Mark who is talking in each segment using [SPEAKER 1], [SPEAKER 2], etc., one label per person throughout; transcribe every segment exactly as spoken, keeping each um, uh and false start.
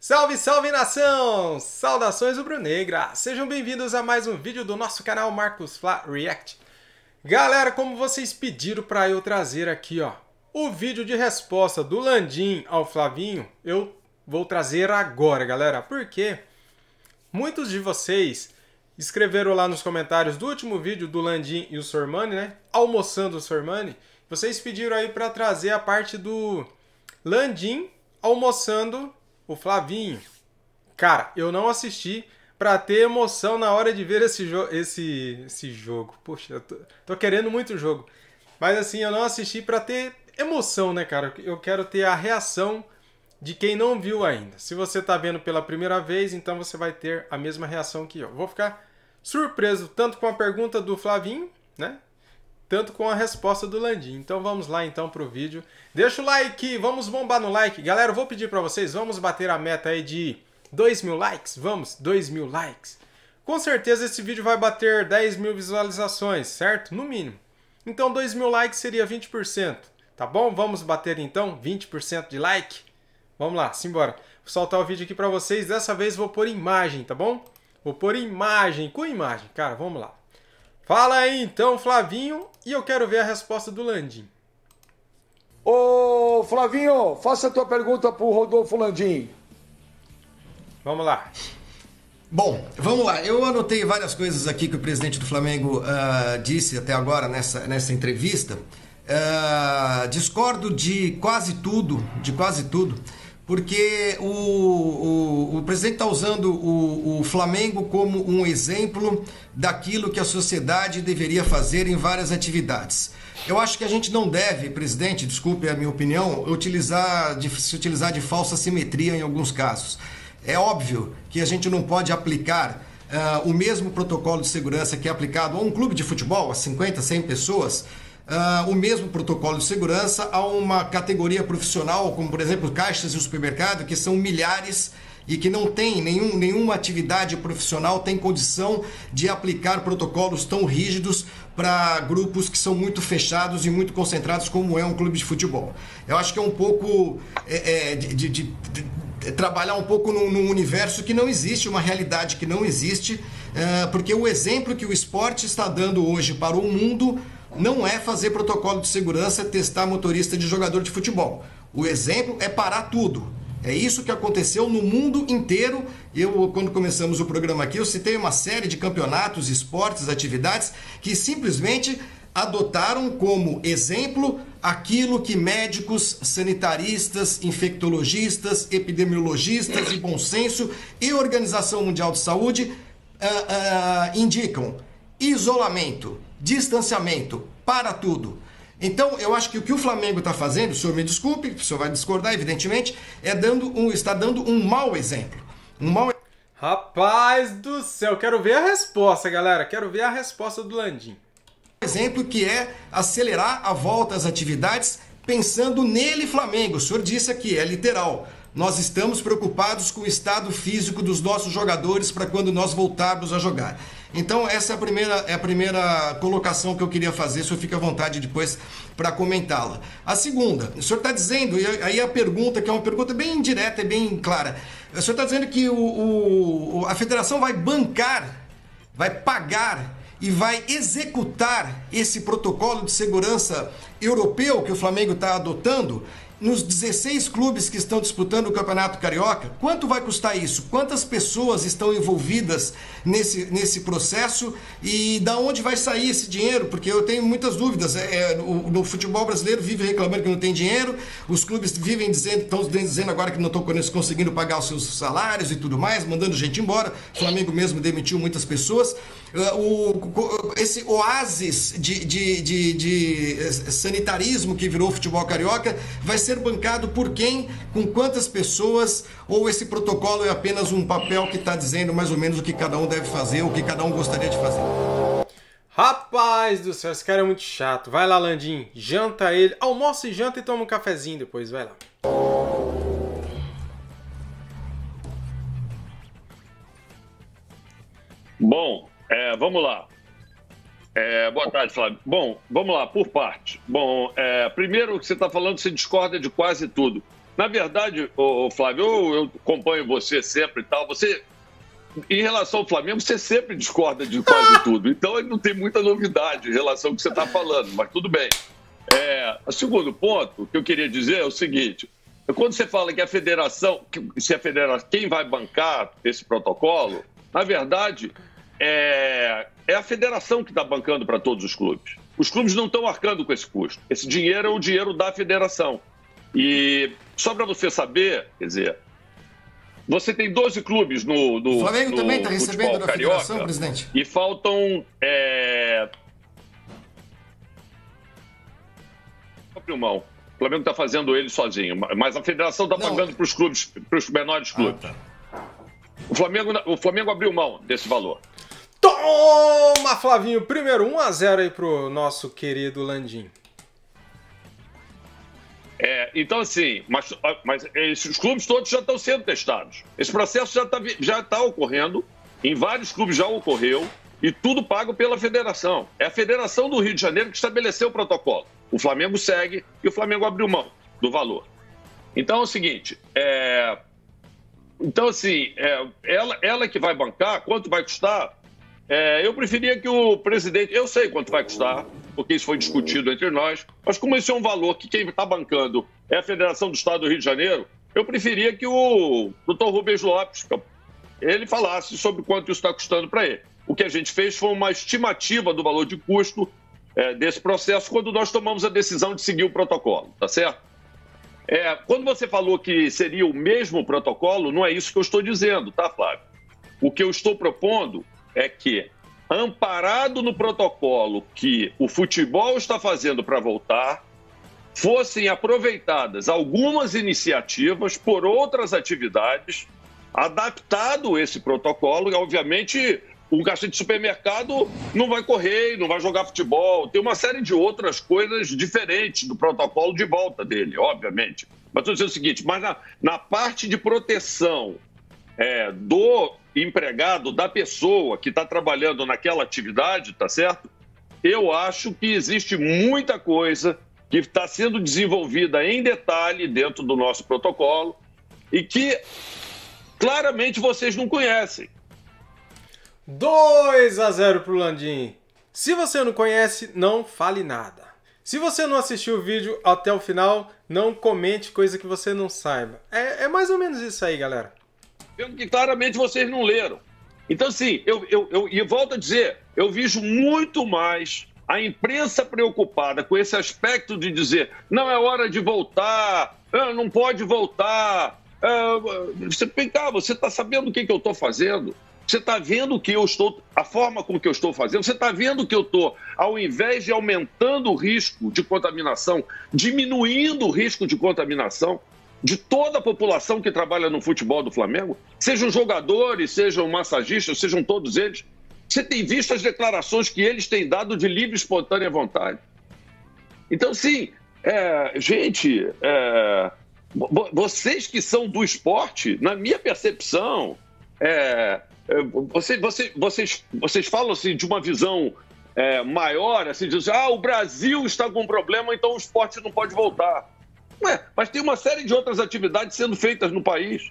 [SPEAKER 1] Salve, salve nação! Saudações rubro-negra! Sejam bem-vindos a mais um vídeo do nosso canal Marcos Fla React. Galera, como vocês pediram para eu trazer aqui, ó, o vídeo de resposta do Landim ao Flavinho, eu vou trazer agora, galera. Porque muitos de vocês escreveram lá nos comentários do último vídeo do Landim e o Sormani, né? Almoçando o Sormani. Vocês pediram aí para trazer a parte do Landim almoçando o Flavinho. Cara, eu não assisti pra ter emoção na hora de ver esse, jo esse, esse jogo. Poxa, eu tô, tô querendo muito o jogo. Mas assim, eu não assisti pra ter emoção, né, cara? Eu quero ter a reação de quem não viu ainda. Se você tá vendo pela primeira vez, então você vai ter a mesma reação que eu. Vou ficar surpreso tanto com a pergunta do Flavinho, né? Tanto com a resposta do Landim. Então vamos lá então pro vídeo. Deixa o like, vamos bombar no like. Galera, eu vou pedir para vocês, vamos bater a meta aí de dois mil likes? Vamos, dois mil likes. Com certeza esse vídeo vai bater dez mil visualizações, certo? No mínimo. Então dois mil likes seria vinte por cento, tá bom? Vamos bater então vinte por cento de like? Vamos lá, simbora. Vou soltar o vídeo aqui para vocês, dessa vez vou pôr imagem, tá bom? Vou pôr imagem, com imagem. Cara, vamos lá. Fala aí então, Flavinho, e eu quero ver a resposta do Landim.
[SPEAKER 2] Ô, Flavinho, faça a tua pergunta pro Rodolfo Landim.
[SPEAKER 1] Vamos lá.
[SPEAKER 3] Bom, vamos lá. Eu anotei várias coisas aqui que o presidente do Flamengo uh, disse até agora nessa, nessa entrevista. Uh, discordo de quase tudo, de quase tudo, porque o, o, o presidente está usando o, o Flamengo como um exemplo daquilo que a sociedade deveria fazer em várias atividades. Eu acho que a gente não deve, presidente, desculpe a minha opinião, utilizar de, se utilizar de falsa simetria em alguns casos. É óbvio que a gente não pode aplicar uh, o mesmo protocolo de segurança que é aplicado a um clube de futebol, a cinquenta, cem pessoas, Uh, o mesmo protocolo de segurança a uma categoria profissional, como por exemplo caixas e supermercado, que são milhares e que não tem nenhum, nenhuma atividade profissional tem condição de aplicar protocolos tão rígidos para grupos que são muito fechados e muito concentrados como é um clube de futebol. Eu acho que é um pouco é, é, de, de, de, de trabalhar um pouco num, num universo que não existe, uma realidade que não existe, uh, porque o exemplo que o esporte está dando hoje para o mundo não é fazer protocolo de segurança, testar motorista de jogador de futebol. O exemplo é parar tudo. É isso que aconteceu no mundo inteiro. Eu, quando começamos o programa aqui, eu citei uma série de campeonatos, esportes, atividades que simplesmente adotaram como exemplo aquilo que médicos, sanitaristas, infectologistas, epidemiologistas e bom senso e Organização Mundial de Saúde uh, uh, indicam. Isolamento, distanciamento, para tudo. Então, eu acho que o que o Flamengo está fazendo, o senhor me desculpe, o senhor vai discordar, evidentemente, é dando um, está dando um mau exemplo. Um mau...
[SPEAKER 1] Rapaz do céu, quero ver a resposta, galera. Quero ver a resposta do Landim.
[SPEAKER 3] Exemplo que é acelerar a volta às atividades pensando nele, Flamengo. O senhor disse aqui, é literal. Nós estamos preocupados com o estado físico dos nossos jogadores para quando nós voltarmos a jogar. Então essa é a primeira, é a primeira colocação que eu queria fazer, o senhor fica à vontade depois para comentá-la. A segunda, o senhor está dizendo, e aí a pergunta, que é uma pergunta bem indireta e bem clara, o senhor está dizendo que o, o, a federação vai bancar, vai pagar e vai executar esse protocolo de segurança europeu que o Flamengo está adotando nos dezesseis clubes que estão disputando o Campeonato Carioca. Quanto vai custar isso? Quantas pessoas estão envolvidas nesse, nesse processo e da onde vai sair esse dinheiro? Porque eu tenho muitas dúvidas. É, no, no futebol brasileiro vive reclamando que não tem dinheiro, os clubes vivem dizendo, estão dizendo agora que não estão conseguindo pagar os seus salários e tudo mais, mandando gente embora. O Flamengo mesmo demitiu muitas pessoas. O, esse oásis de, de, de, de sanitarismo que virou o futebol carioca vai ser bancado por quem, com quantas pessoas, ou esse protocolo é apenas um papel que está dizendo mais ou menos o que cada um deve fazer, o que cada um gostaria de fazer?
[SPEAKER 1] Rapaz do céu, esse cara é muito chato. Vai lá, Landim, janta ele, almoça e janta e toma um cafezinho depois, vai lá.
[SPEAKER 4] Bom, é, vamos lá. É, boa tarde, Flávio. Bom, vamos lá, por parte. Bom, é, primeiro, o que você está falando, você discorda de quase tudo. na verdade, ô, ô, Flávio, eu, eu acompanho você sempre e tal. Você, em relação ao Flamengo, você sempre discorda de quase tudo. Então, não tem muita novidade em relação ao que você está falando, mas tudo bem. É, o segundo ponto que eu queria dizer é o seguinte: quando você fala que a federação, que, se a federação, quem vai bancar esse protocolo, na verdade, é, é a federação que está bancando para todos os clubes. Os clubes não estão arcando com esse custo. Esse dinheiro é o dinheiro da federação. E só para você saber, quer dizer, você tem doze clubes no, no,
[SPEAKER 3] o Flamengo
[SPEAKER 4] no
[SPEAKER 3] também está recebendo da
[SPEAKER 4] carioca,
[SPEAKER 3] federação, presidente?
[SPEAKER 4] E faltam... É... Abriu mão. O Flamengo está fazendo ele sozinho, mas a federação está pagando para os clubes, para os menores clubes. Ah, tá. o, Flamengo, o Flamengo abriu mão desse valor.
[SPEAKER 1] Toma, Flavinho! Primeiro, um a zero aí pro nosso querido Landim.
[SPEAKER 4] É, então, assim, mas, mas esses clubes todos já estão sendo testados. Esse processo já está já tá ocorrendo, em vários clubes já ocorreu, e tudo pago pela federação. É a Federação do Rio de Janeiro que estabeleceu o protocolo. O Flamengo segue e o Flamengo abriu mão do valor. Então é o seguinte, é... então assim, é... ela, ela que vai bancar, quanto vai custar? É... Eu preferia que o presidente, eu sei quanto vai custar, porque isso foi discutido entre nós, mas como esse é um valor que quem está bancando é a Federação do Estado do Rio de Janeiro, eu preferia que o doutor Rubens Lopes, ele falasse sobre quanto isso está custando para ele. O que a gente fez foi uma estimativa do valor de custo É, desse processo quando nós tomamos a decisão de seguir o protocolo, tá certo? É, quando você falou que seria o mesmo protocolo, não é isso que eu estou dizendo, tá, Flávio? O que eu estou propondo é que, amparado no protocolo que o futebol está fazendo para voltar, fossem aproveitadas algumas iniciativas por outras atividades, adaptado esse protocolo, e obviamente... Um caixa de supermercado não vai correr, não vai jogar futebol. Tem uma série de outras coisas diferentes do protocolo de volta dele, obviamente. Mas estou dizendo o seguinte, mas na, na parte de proteção é, do empregado, da pessoa que está trabalhando naquela atividade, tá certo? Eu acho que existe muita coisa que está sendo desenvolvida em detalhe dentro do nosso protocolo e que claramente vocês não conhecem.
[SPEAKER 1] dois a zero pro Landim. Se você não conhece, não fale nada. Se você não assistiu o vídeo até o final, não comente coisa que você não saiba. É, é mais ou menos isso aí, galera.
[SPEAKER 4] Eu, que claramente vocês não leram. Então, assim, eu, eu, eu, e volto a dizer, eu vejo muito mais a imprensa preocupada com esse aspecto de dizer não é hora de voltar, não pode voltar. Você, vem cá, você está sabendo o que, que eu estou fazendo? Você está vendo que eu estou, a forma com que eu estou fazendo, você está vendo que eu estou, ao invés de aumentando o risco de contaminação, diminuindo o risco de contaminação de toda a população que trabalha no futebol do Flamengo, sejam jogadores, sejam massagistas, sejam todos eles. Você tem visto as declarações que eles têm dado de livre e espontânea vontade. Então, sim, é, gente, é, vocês que são do esporte, na minha percepção, é, Você, você, vocês, vocês falam assim, de uma visão é, maior, assim, de dizer, ah, o Brasil está com um problema, então o esporte não pode voltar. Ué, mas tem uma série de outras atividades sendo feitas no país.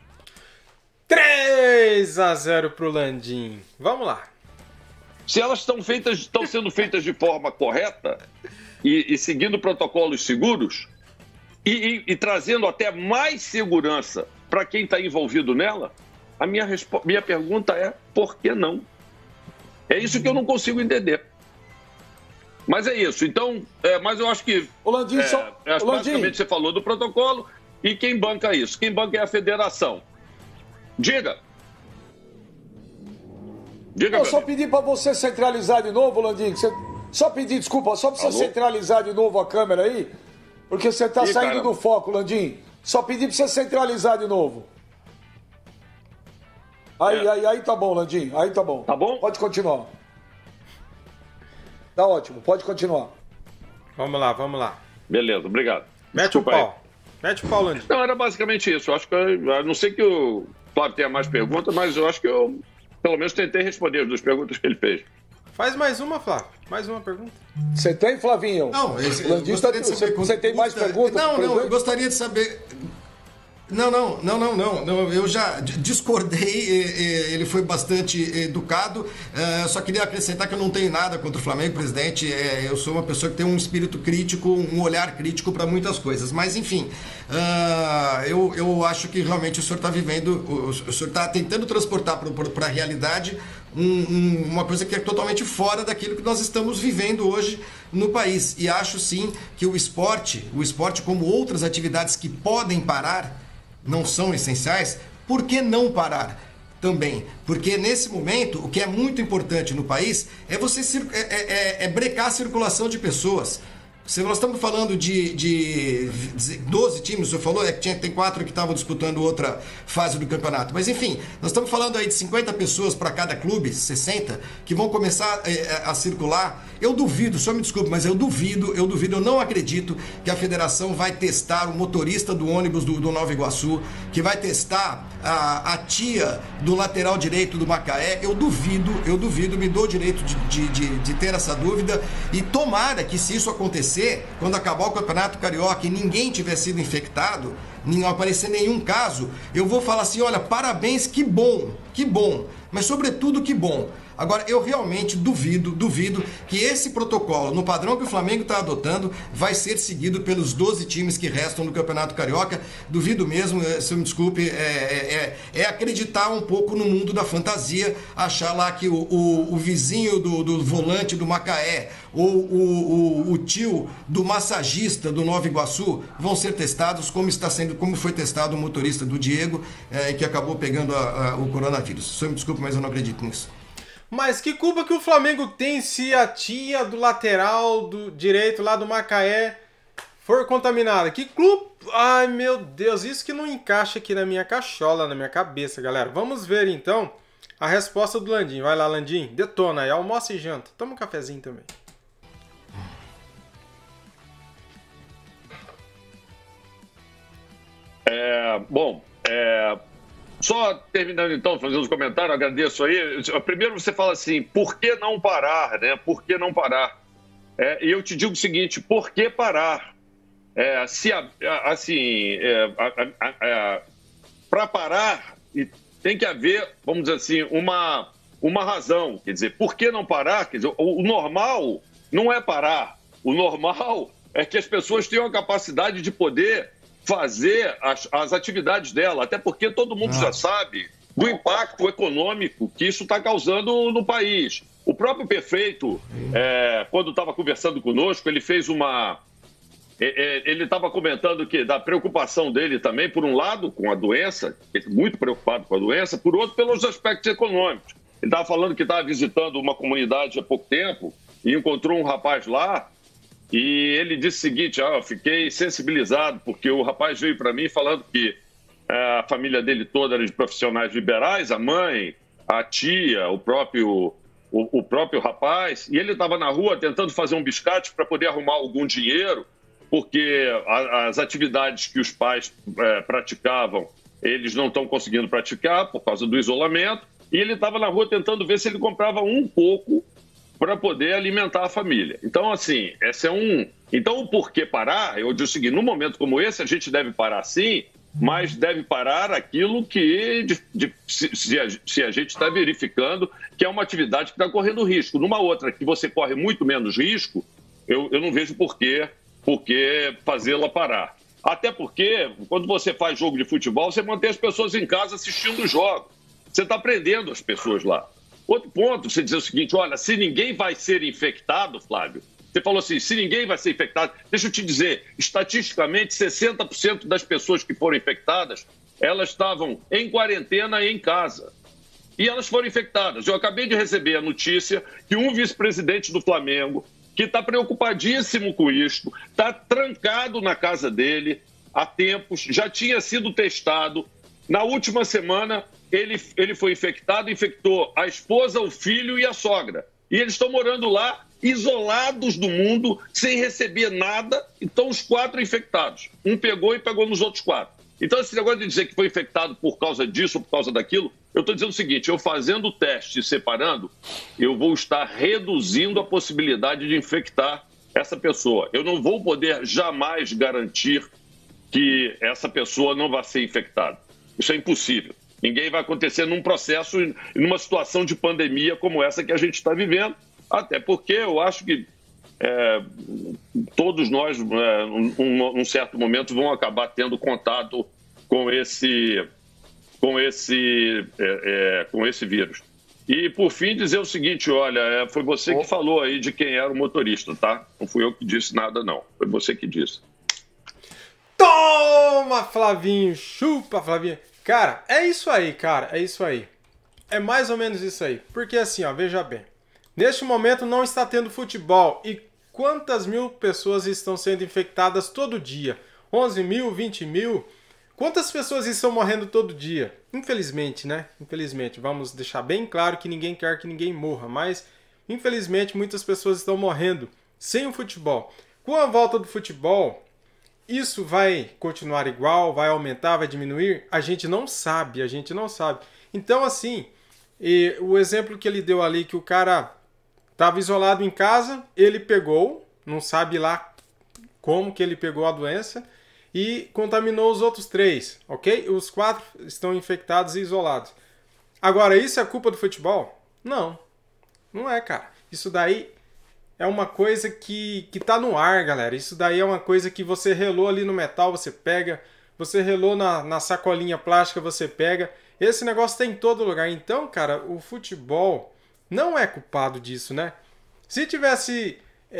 [SPEAKER 1] três a zero pro Landim. Vamos lá.
[SPEAKER 4] Se elas estão feitas, estão sendo feitas de forma correta e, e seguindo protocolos seguros e, e, e trazendo até mais segurança para quem está envolvido nela, a minha, minha pergunta é, por que não? É isso que eu não consigo entender. Mas é isso. Então, é, mas eu acho que...
[SPEAKER 2] O Landim,
[SPEAKER 4] é,
[SPEAKER 2] só...
[SPEAKER 4] é,
[SPEAKER 2] o
[SPEAKER 4] basicamente
[SPEAKER 2] Landim.
[SPEAKER 4] você falou do protocolo e quem banca isso? Quem banca é a federação. Diga. Diga,
[SPEAKER 2] Eu só
[SPEAKER 4] amigo.
[SPEAKER 2] pedi para você centralizar de novo, Landim. Você... Só pedir, desculpa, só para você
[SPEAKER 4] Alô?
[SPEAKER 2] centralizar de novo a câmera aí, porque você está
[SPEAKER 4] Ih,
[SPEAKER 2] saindo
[SPEAKER 4] caramba.
[SPEAKER 2] do foco, Landim. Só pedir para você centralizar de novo. Aí,
[SPEAKER 4] É.
[SPEAKER 2] aí, aí tá bom, Landim. Aí tá bom.
[SPEAKER 4] Tá bom?
[SPEAKER 2] Pode continuar. Tá ótimo, pode continuar.
[SPEAKER 1] Vamos lá, vamos lá.
[SPEAKER 4] Beleza, obrigado.
[SPEAKER 1] Mete
[SPEAKER 4] Desculpa
[SPEAKER 1] o
[SPEAKER 4] aí.
[SPEAKER 1] pau. Mete o pau, Landim.
[SPEAKER 4] Não, era basicamente isso. Eu acho que, a não sei que o Flávio tenha mais perguntas, mas eu acho que eu, pelo menos, tentei responder as duas perguntas que ele fez.
[SPEAKER 1] Faz mais uma, Flávio. Mais uma pergunta.
[SPEAKER 2] Você tem, Flavinho?
[SPEAKER 3] Não, esse,
[SPEAKER 2] O
[SPEAKER 3] eu
[SPEAKER 2] Landim
[SPEAKER 3] gostaria
[SPEAKER 2] tá-
[SPEAKER 3] de saber
[SPEAKER 2] você, você tem mais
[SPEAKER 3] custa-
[SPEAKER 2] perguntas?
[SPEAKER 3] Não, não, eu
[SPEAKER 2] presidente?
[SPEAKER 3] gostaria de saber Não, não, não, não, não, não. Eu já discordei, ele foi bastante educado. Eu só queria acrescentar que eu não tenho nada contra o Flamengo, presidente. Eu sou uma pessoa que tem um espírito crítico, um olhar crítico para muitas coisas. Mas, enfim, eu, eu acho que realmente o senhor está vivendo, o senhor está tentando transportar para a realidade um, um, uma coisa que é totalmente fora daquilo que nós estamos vivendo hoje no país. E acho sim que o esporte, o esporte como outras atividades que podem parar, não são essenciais, por que não parar também? Porque nesse momento, o que é muito importante no país é você é, é, é brecar a circulação de pessoas. Se nós estamos falando de, de doze times, o senhor falou, é que tinha, tem quatro que estavam disputando outra fase do campeonato. Mas enfim, nós estamos falando aí de cinquenta pessoas para cada clube, sessenta, que vão começar é, a circular. Eu duvido, só me desculpe, mas eu duvido, eu duvido, eu não acredito que a federação vai testar o motorista do ônibus do, do Nova Iguaçu, que vai testar a, a tia do lateral direito do Macaé. Eu duvido, eu duvido, me dou o direito de, de, de, de ter essa dúvida. E tomara que, se isso acontecer, quando acabar o Campeonato Carioca e ninguém tiver sido infectado, não aparecer nenhum caso, eu vou falar assim, olha, parabéns, que bom, que bom, mas sobretudo que bom. Agora, eu realmente duvido, duvido que esse protocolo, no padrão que o Flamengo está adotando, vai ser seguido pelos doze times que restam no Campeonato Carioca. Duvido mesmo, se me desculpe, é, é, é acreditar um pouco no mundo da fantasia, achar lá que o, o, o vizinho do, do volante do Macaé ou o, o, o tio do massagista do Nova Iguaçu vão ser testados, como está sendo, como foi testado o motorista do Diego, é, que acabou pegando a, a, o coronavírus. Só me desculpe, mas eu não acredito nisso.
[SPEAKER 1] Mas que culpa que o Flamengo tem se a tia do lateral do direito lá do Macaé for contaminada? Que clube? Ai, meu Deus, isso que não encaixa aqui na minha cachola, na minha cabeça, galera. Vamos ver, então, a resposta do Landim. Vai lá, Landim, detona aí, almoça e janta. Toma um cafezinho também.
[SPEAKER 4] É, bom, é... Só terminando então, fazendo os comentários, agradeço aí. Primeiro você fala assim, por que não parar, né? Por que não parar? É, e eu te digo o seguinte, por que parar? É, se, assim, é, é, para parar, tem que haver, vamos dizer assim, uma, uma razão. Quer dizer, por que não parar? Quer dizer, o, o normal não é parar. O normal é que as pessoas tenham a capacidade de poder fazer as, as atividades dela, até porque todo mundo ah. já sabe do impacto econômico que isso está causando no país. O próprio prefeito, é, quando estava conversando conosco, ele fez uma... É, ele estava comentando que da preocupação dele também, por um lado, com a doença, muito preocupado com a doença, por outro, pelos aspectos econômicos. Ele estava falando que estava visitando uma comunidade há pouco tempo e encontrou um rapaz lá. E ele disse o seguinte, ah, eu fiquei sensibilizado, porque o rapaz veio para mim falando que é, a família dele toda era de profissionais liberais, a mãe, a tia, o próprio, o, o próprio rapaz, e ele estava na rua tentando fazer um biscate para poder arrumar algum dinheiro, porque a, as atividades que os pais é, praticavam, eles não estão conseguindo praticar por causa do isolamento, e ele estava na rua tentando ver se ele comprava um pouco para poder alimentar a família. Então, assim, esse é um... Então, o porquê parar, eu digo o seguinte, num momento como esse, a gente deve parar sim, mas deve parar aquilo que de, de, se, se, a, se a gente está verificando que é uma atividade que está correndo risco. Numa outra que você corre muito menos risco, eu, eu não vejo porquê, porquê fazê-la parar. Até porque, quando você faz jogo de futebol, você mantém as pessoas em casa assistindo o jogo. Você está prendendo as pessoas lá. Outro ponto, você dizer o seguinte, olha, se ninguém vai ser infectado, Flávio, você falou assim, se ninguém vai ser infectado, deixa eu te dizer, estatisticamente, sessenta por cento das pessoas que foram infectadas, elas estavam em quarentena e em casa. E elas foram infectadas. Eu acabei de receber a notícia que um vice-presidente do Flamengo, que está preocupadíssimo com isso, está trancado na casa dele há tempos, já tinha sido testado. Na última semana, ele, ele foi infectado, infectou a esposa, o filho e a sogra. E eles estão morando lá, isolados do mundo, sem receber nada. Então, os quatro infectados. Um pegou e pegou nos outros quatro. Então, esse negócio de dizer que foi infectado por causa disso ou por causa daquilo, eu estou dizendo o seguinte, eu fazendo o teste e separando, eu vou estar reduzindo a possibilidade de infectar essa pessoa. Eu não vou poder jamais garantir que essa pessoa não vai ser infectada. Isso é impossível. Ninguém vai acontecer num processo, numa situação de pandemia como essa que a gente está vivendo, até porque eu acho que é, todos nós, é, num, num certo momento, vão acabar tendo contato com esse, com esse, é, é, com esse vírus. E, por fim, dizer o seguinte, olha, foi você que falou aí de quem era o motorista, tá? Não fui eu que disse nada, não. Foi você que disse.
[SPEAKER 1] Toma, Flavinho! Chupa, Flavinho! Cara, é isso aí, cara. É isso aí. É mais ou menos isso aí. Porque assim, ó, veja bem. Neste momento não está tendo futebol. E quantas mil pessoas estão sendo infectadas todo dia? onze mil, vinte mil? Quantas pessoas estão morrendo todo dia? Infelizmente, né? Infelizmente. Vamos deixar bem claro que ninguém quer que ninguém morra. Mas, infelizmente, muitas pessoas estão morrendo sem o futebol. Com a volta do futebol, isso vai continuar igual? Vai aumentar? Vai diminuir? A gente não sabe. A gente não sabe. Então, assim, e o exemplo que ele deu ali, que o cara estava isolado em casa, ele pegou, não sabe lá como que ele pegou a doença, e contaminou os outros três, ok? Os quatro estão infectados e isolados. Agora, isso é culpa do futebol? Não. Não é, cara. Isso daí é uma coisa que, que tá no ar, galera. Isso daí é uma coisa que você relou ali no metal, você pega. Você relou na, na sacolinha plástica, você pega. Esse negócio tem em todo lugar. Então, cara, o futebol não é culpado disso, né? Se tivesse...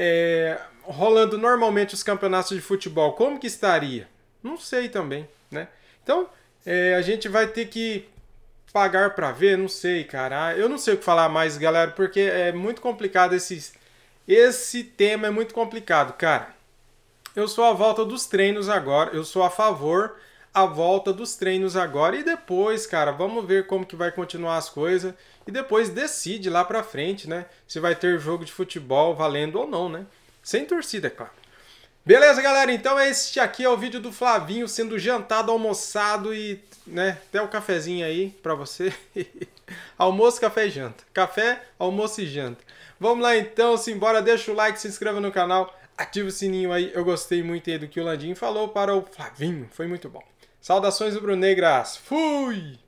[SPEAKER 1] É, rolando normalmente os campeonatos de futebol, como que estaria? Não sei também, né? Então, é, a gente vai ter que pagar para ver, não sei, cara. Eu não sei o que falar mais, galera, porque é muito complicado esse, esse tema é muito complicado, cara. Eu sou a volta dos treinos agora, eu sou a favor a volta dos treinos agora e depois, cara, vamos ver como que vai continuar as coisas e depois decide lá pra frente, né? Se vai ter jogo de futebol valendo ou não, né? Sem torcida, é claro. Beleza, galera? Então este aqui é o vídeo do Flavinho sendo jantado, almoçado e, né, até o cafezinho aí pra você. Almoço, café e janta. Café, almoço e janta. Vamos lá então, simbora, deixa o like, se inscreva no canal, ativa o sininho aí. Eu gostei muito aí do que o Landinho falou para o Flavinho, foi muito bom. Saudações rubro-negras. Fui!